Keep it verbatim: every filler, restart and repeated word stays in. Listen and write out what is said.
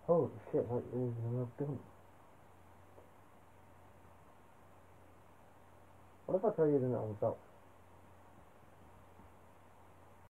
Holy shit, what is the doing? What if I tell you the name myself?